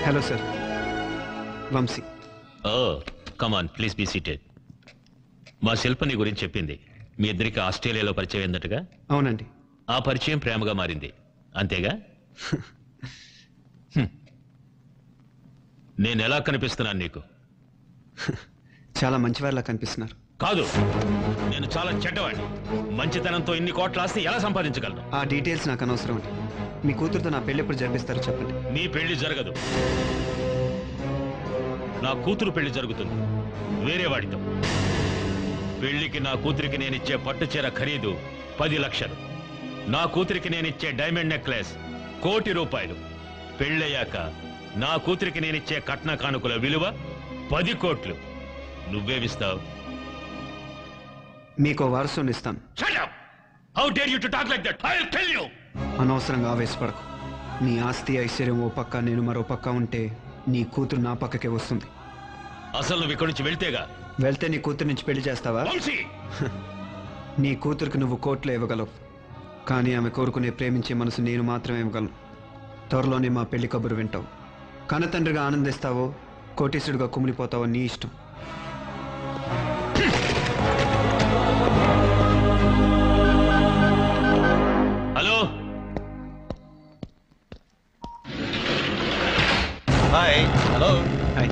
Hello sir, Vamshi. Oh come on, please be seated. మా శిల్ప నీ గురించి చెప్పింది. మీ ఇద్దరికి ఆస్ట్రేలియాలో పరిచయం అయిందటగా? అవునండి. ఆ పరిచయం ప్రేమగా మారింది, అంతేగా? నేను ఎలా కనిపిస్తున్నాను నీకు? చాలా మంచివారిలా కనిపిస్తున్నారు. కాదు, నేను చాలా చెడ్డవాడిని. మంచితనంతో ఇన్ని కోట్ల ఆస్తి ఎలా సంపాదించగలను? ఆ డీటెయిల్స్ నాకు అనవసరం అండి. మీ కూతురుతో నా పెళ్లి ఎప్పుడు జరిపిస్తారో చెప్పండి. నీ పెళ్లి జరగదు. నా కూతురు పెళ్లి జరుగుతుంది వేరే వాడితో. పెళ్లికి నా కూతురికి నేనిచ్చే పట్టు చీర ఖరీదు 10 లక్షలు. నా కూతురికి నేనిచ్చే డైమండ్ నెక్లెస్ 1 కోటి రూపాయలు. పెళ్ళయ్యాక నా కూతురికి నేనిచ్చే కట్న కానుకల విలువ 10 కోట్లు. నువ్వేమిస్తావు? మీకు వారసుని ఇస్తాను. అనవసరంగా ఆవేశపడకు. నీ ఆస్తి ఐశ్వర్యం ఓ పక్క, నేను మరో పక్క ఉంటే నీ కూతురు నా పక్కకే వస్తుంది. అసలు నువ్వు ఇక్కడి నుంచి వెళ్తేగా? వెళ్తే నీ కూతురు నుంచి పెళ్లి చేస్తావా? నీ కూతురికి నువ్వు కోట్లు ఇవ్వగలవు, కానీ ఆమె కోరుకునే ప్రేమించే మనసు నేను మాత్రమే ఇవ్వగలను. త్వరలోనే మా పెళ్లి కబురు వింటావు. కన్నతండ్రిగా ఆనందిస్తావో కోటీసుడిగా కుమిలిపోతావో నీ ఇష్టం. Hello, hi. హలో. హాయ్.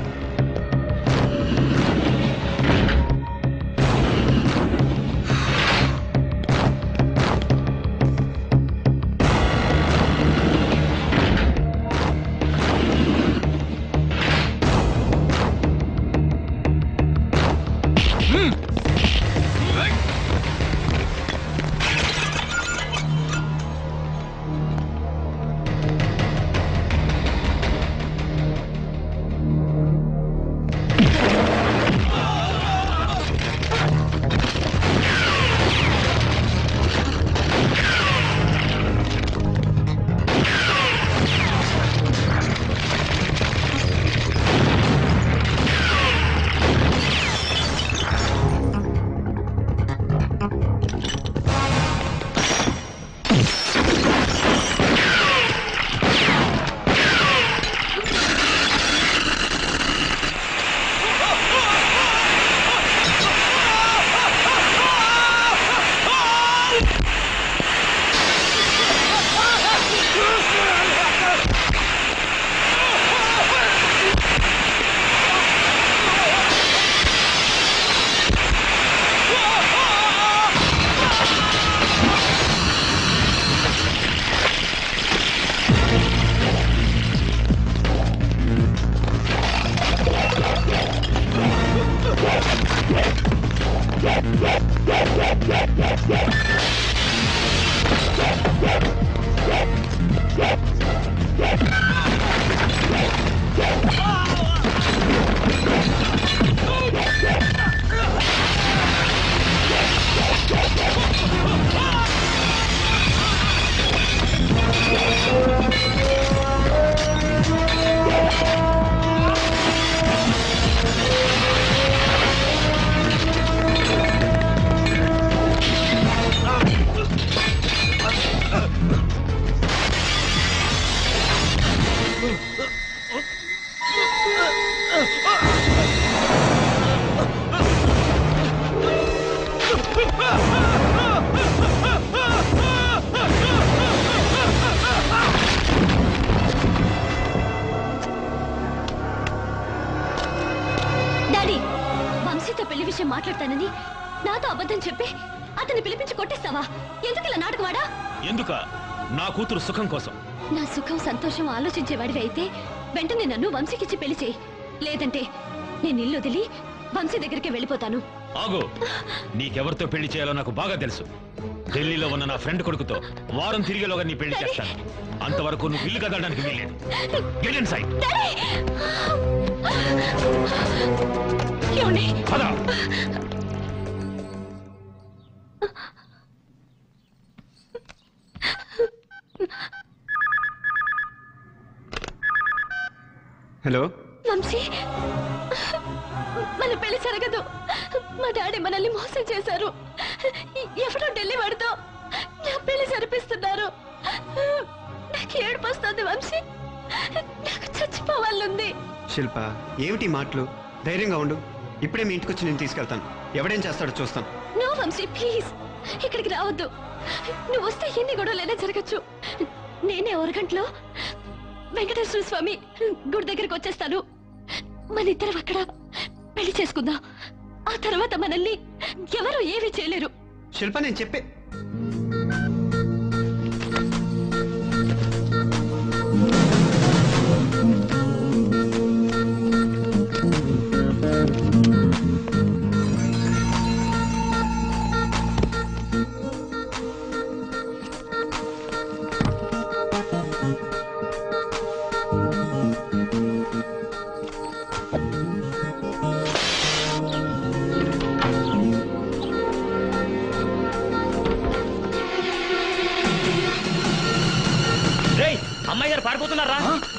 మాట్లాడతానని నాతో అబద్ధం చెప్పి అతన్ని పిలిపించి కొట్టేస్తావా? ఎందుకు ఇలా నాటకవాడా? ఎందుక? నా కూతురు సుఖం కోసం. నా సుఖం సంతోషం ఆలోచించేవాడివి అయితే వెంటనే నన్ను వంశీకిచ్చి పెళ్లి చేయి. లేదంటే నేను ఇల్లు వదిలి వంశీ దగ్గరికి వెళ్ళిపోతాను. ఆగు, నీకెవరితో పెళ్లి చేయాలో నాకు బాగా తెలుసు. ఢిల్లీలో ఉన్న నా ఫ్రెండ్ కొడుకుతో వారం తిరిగేలోగా నీ పెళ్లి చేస్తాను. అంతవరకు నువ్వు ఇల్లు కదలడానికి వీల్లేదు. Get inside. పద. హలో వంశీ, మన పెళ్లి జరగదు. మా డాడీ మనల్ని మోసం చేశారు. ఎవరో ఢిల్లీ వాడితో నా పెళ్లి జరిపిస్తున్నారు. నాకు ఏడుపు వస్తుంది వంశీ. నాకు చచ్చిపో చచ్చిపోవాలనుంది. శిల్ప, ఏమిటి మాటలు? ధైర్యంగా ఉండు. ఇప్పుడే మీ ఇంటికి వచ్చి నేను తీసుకెళ్తాను. ఎవడేం చేస్తాడో చూస్తాను. నో వంశీ, ప్లీజ్ ఇక్కడికి రావద్దు. నువ్వు వస్తే ఎన్ని గొడవలైనా జరగచ్చు. నేనే అరగంటలో వెంకటేశ్వర స్వామి గుడి దగ్గరికి వచ్చేస్తాను. మన ఇద్దరం అక్కడ పెళ్లి చేసుకుందాం. ఆ తర్వాత మనల్ని ఎవరు ఏమీ చేయలేరు. శిల్ప, నేను చెప్పే అమ్మాయి గారు పారిపోతున్నారా?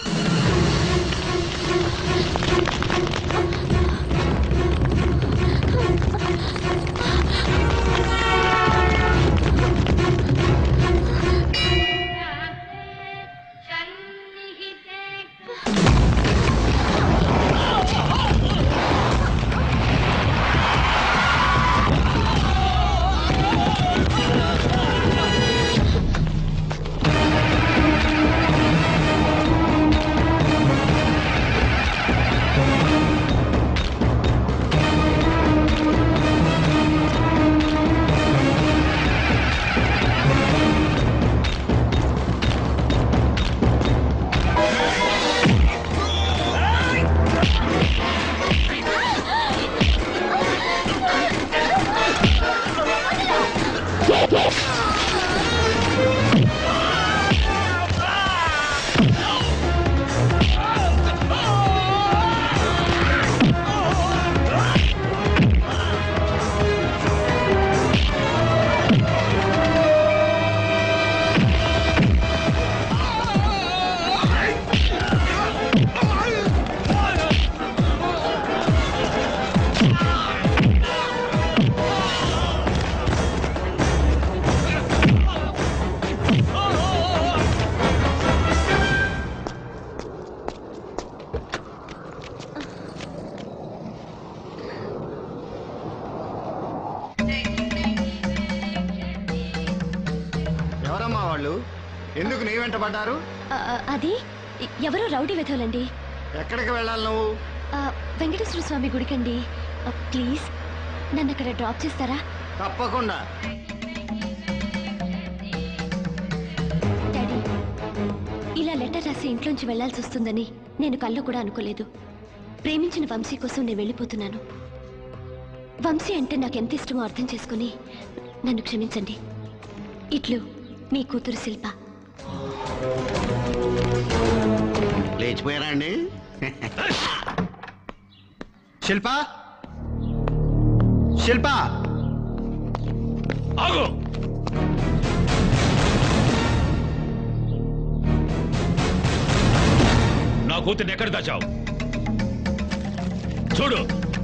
ఎందుకు నీ వెంట పడ్డారు? అది ఎవరో రౌడీ వెధవులండి. ఎక్కడికి వెళ్ళాలి నువ్వు? వెంకటేశ్వర స్వామి గుడికండి. ప్లీజ్ నన్ను అక్కడ డ్రాప్ చేస్తారా? తప్పకుండా. డాడీ, ఇలా లెటర్ రాసి ఇంట్లోంచి వెళ్లాల్సి వస్తుందని నేను కల్లో కూడా అనుకోలేదు. ప్రేమించిన వంశీ కోసం నేను వెళ్ళిపోతున్నాను. వంశీ అంటే నాకెంత ఇష్టమో అర్థం చేసుకుని నన్ను క్షమించండి. ఇట్లు మీ కూతురు శిల్ప. లేచిపోయారా అండి? శిల్ప, శిల్ప ఆగు! నా కూతుర్ని ఎక్కడ దాచావు? చూడు.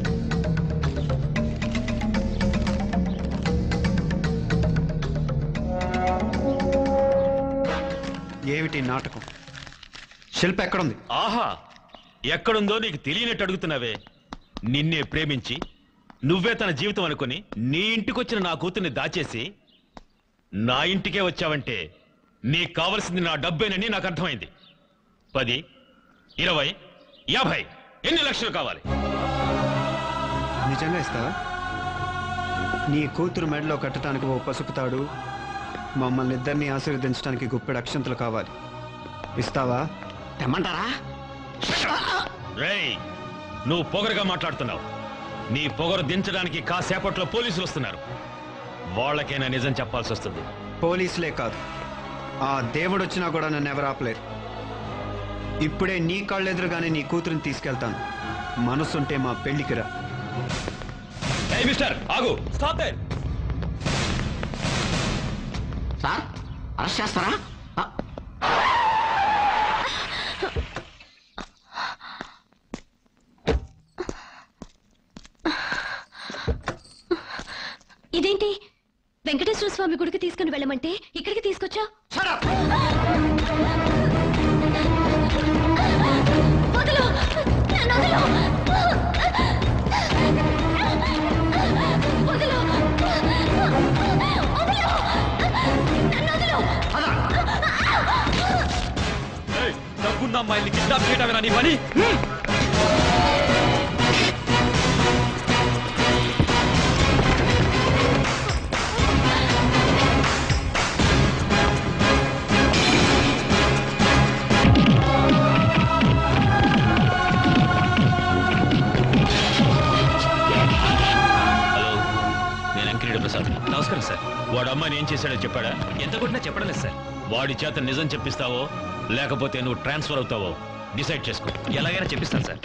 ఏమిటి నాటకం? శిల్ప ఎక్కడుంది? ఆహా, ఎక్కడుందో నీకు తెలియనట్టు అడుగుతున్నావే. నిన్నే ప్రేమించి నువ్వే తన జీవితం అనుకుని నీ ఇంటికొచ్చిన నా కూతుర్ని దాచేసి నా ఇంటికే వచ్చావంటే నీకు కావలసింది నా డబ్బేనని నాకు అర్థమైంది. 10, 20, 50 ఎన్ని లక్షలు కావాలి? నిజంగా ఇస్తావా? నీ కూతురు మెడలో కట్టడానికి ఓ పసుపు తాడు, మమ్మల్ని ఇద్దరిని ఆశీర్వదించడానికి గుప్పెడు అక్షంతలు కావాలి. ఇస్తావా? తెమ్మంటారా? రేయ్, నువ్వు పొగరుగా మాట్లాడుతున్నావు. నీ పొగరు దించడానికి కాసేపట్లో పోలీసులు వస్తున్నారు. వాళ్ళకైనా నిజం చెప్పాల్సి వస్తుంది. పోలీసులే కాదు, ఆ దేవుడు వచ్చినా కూడా నన్ను ఎవరు ఆపలేరు. ఇప్పుడే నీ కాళ్ళెదురుగానే నీ కూతురిని తీసుకెళ్తాను. మనసుంటే మా పెళ్లికి రా. ఏయ్ మిస్టర్, ఆగు! Stop there! సార్, అరెస్ట్ చేస్తారా? ఇదేంటి? వెంకటేశ్వర స్వామి గుడికి తీసుకుని వెళ్ళమంటే ఇక్కడికి తీసుకొచ్చా? చేయటమేనా నీ పని? నమస్కారం సార్. వాడు అమ్మాయిని ఏం చేశాడో చెప్పాడా? ఎంత కొట్టినా చెప్పడం లేదు సార్. వాడి చేత నిజం చెప్పిస్తావో లేకపోతే నువ్వు ట్రాన్స్ఫర్ అవుతావో డిసైడ్ చేసుకో. ఎలాగైనా చెప్పిస్తాను సార్.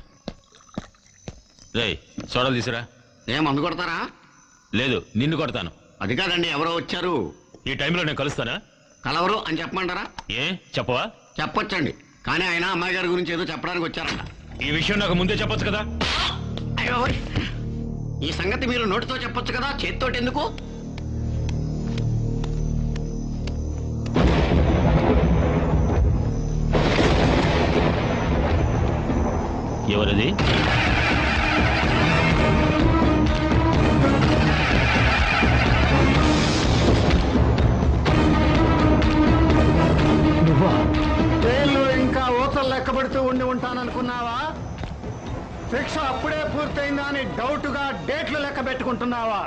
రేయ్ సోడాలు తీసురా. ఏం మందు కొడతారా? లేదు, నిన్ను కొడతాను. అది కాదండి, ఎవరో వచ్చారు. ఈ టైంలో నేను కలుస్తానా? కలవరు అని చెప్పమంటారా? ఏ చెప్పవా? చెప్పొచ్చండి, కానీ ఆయన అమ్మాయి గారి గురించి ఏదో చెప్పడానికి వచ్చారంట. ఈ విషయం నాకు ముందే చెప్పొచ్చు కదా. అయ్యో, ఈ సంగతి మీరు నోటితో చెప్పొచ్చు కదా, చేతితోటి ఎందుకు? ఎవరది? జైల్లో ఇంకా ఊతలు లెక్కబడుతూ ఉండి ఉంటాననుకున్నావా? శిక్ష అప్పుడే పూర్తయిందా అని డౌట్గా డేట్లు లెక్క పెట్టుకుంటున్నావా?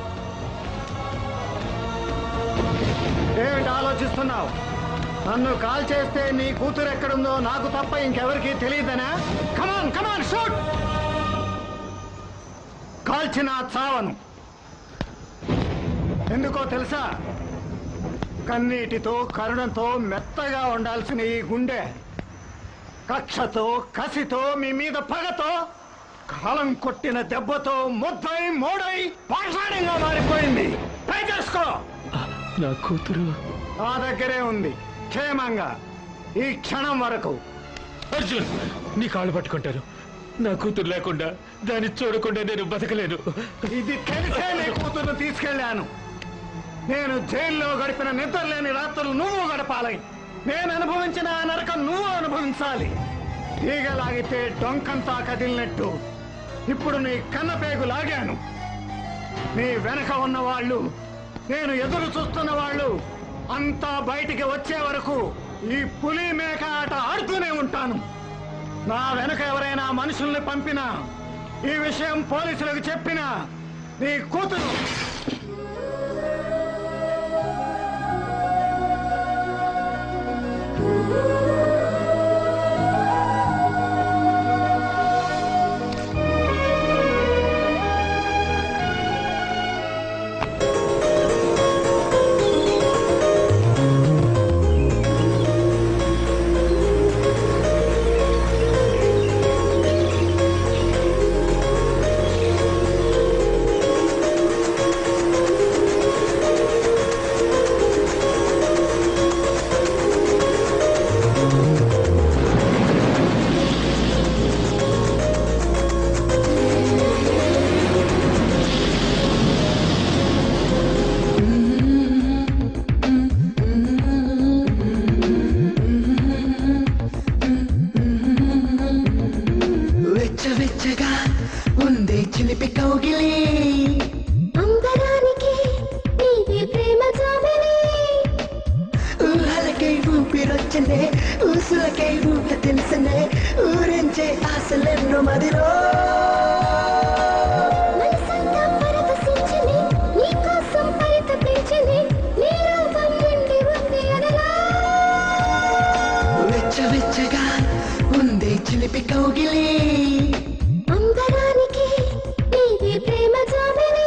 ఏమిటి ఆలోచిస్తున్నావు? నన్ను కాల్ చేస్తే నీ కూతురు ఎక్కడుందో నాకు తప్ప ఇంకెవరికీ తెలియదనా? కమాన్ కమాన్ షూట్! కాల్చిన చావను. ఎందుకో తెలుసా? కన్నీటితో కరుణతో మెత్తగా ఉండాల్సిన ఈ గుండె కక్షతో కసితో మీ మీద పగతో కాలం కొట్టిన దెబ్బతో ముద్దై మోడై పాషాణంగా మారిపోయింది. ట్రై చేసుకో. నా కూతురు ఆ దగ్గరే ఉంది క్షేమంగా ఈ క్షణం వరకు. అర్జున్, నీ కాళ్ళు పట్టుకుంటారు. నా కూతురు లేకుండా దాన్ని చూడకుండా నేను బతకలేను. ఇది తెలిసే నీ కూతురును తీసుకెళ్లాను. నేను జైల్లో గడిపిన నిద్రలేని రాత్రులు నువ్వు గడపాలి. నేను అనుభవించిన ఆ నరకం నువ్వు అనుభవించాలి. తీగలాగితే డొంకంతా కదిలినట్టు ఇప్పుడు నీ కన్నపేగు లాగాను. నీ వెనక ఉన్న వాళ్ళు, నేను ఎదురు చూస్తున్న వాళ్ళు అంతా బయటికి వచ్చే వరకు ఈ పులి మేక ఆట ఆడుతూనే ఉంటాను. నా వెనక ఎవరైనా మనుషుల్ని పంపినా, ఈ విషయం పోలీసులకు చెప్పినా నీ కూతురు వెచ్చగా ఉందే చిలిపి కౌగిలి, అందరానికి నీది ప్రేమ జాబిలి. ఊహలకై ఊపిరొచ్చనే, ఊసులకై ఊహ తెలిసనే, ఊరించే ఆశలెన్నో మదిలో. మనసంతా పరవశించని, నీకోసం పరితపించని, నీ రూపం నిండి ఉంది అదలా. వెచ్చగా ఉందే చిలిపి కౌగిలి, అందరానికి నీది ప్రేమ జాబిలి.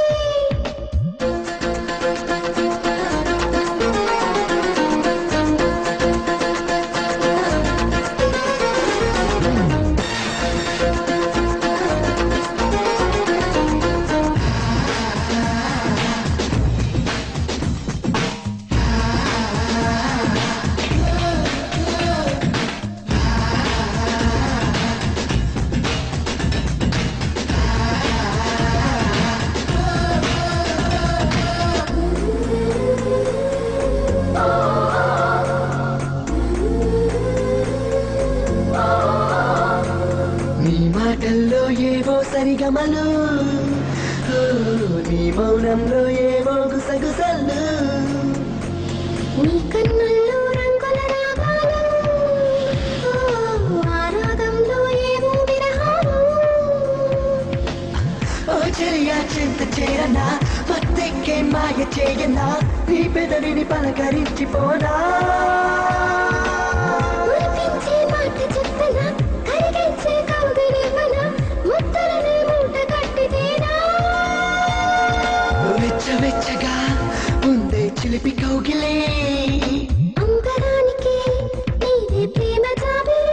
నీ మాటల్లో ఏవో సరిగమలు, నీ మౌనంలో ఏవో గుసగుసలు, నీ కన్నుల్లో రంగుల రాగాలు, ఆ చేరనా మత్తెక్కే మాయ చేయనా నీ పెదవిని పలకరించిపోనా మురిపించే మాట చెప్పనా కరిగించే కౌగిలివ్వనా ముద్దలని మూట కట్టితేనా వెచ్చగా ఉందే చిలిపి కౌగిలే అంబరానికి నీదే ప్రేమ జాబిలే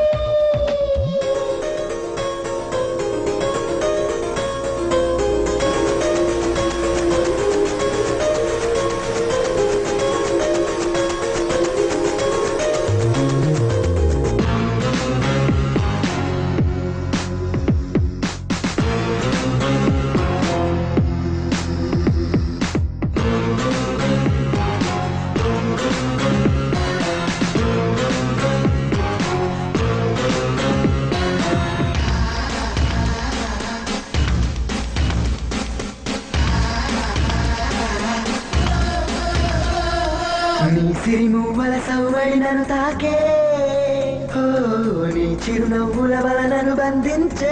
నీ సిరిమువ్వల సౌవడి నన్ను తాకే ఓ నీ చిరునవ్వుల వల నన్ను బంధించే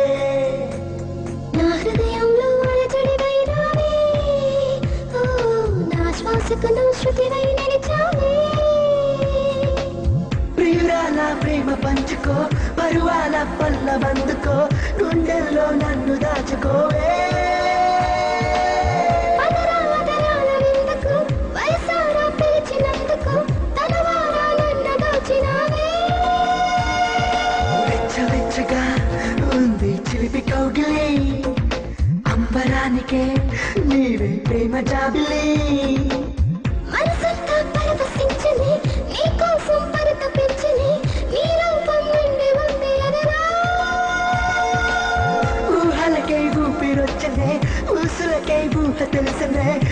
నా హృదయంలో అలజడివైనావే ఓ నా శ్వాసకు నువ్వు శృతివై నిలిచావే ప్రియురాల ప్రేమ పంచుకో పరువాల పల్ల బందుకో గుండెల్లో నన్ను దాచుకోవే వెచ్చగా ఉంది చిలిపి కౌగిలి అంబరానికే నీవే ప్రేమ జాబిలి మనసంతా పరవశించని నీ కోసం పరితపించని నీ రూపం నిండి ఉంది అదరా ఊహలకై ఊపిరొచ్చనే ఊసులకై ఊహ తెలుసనే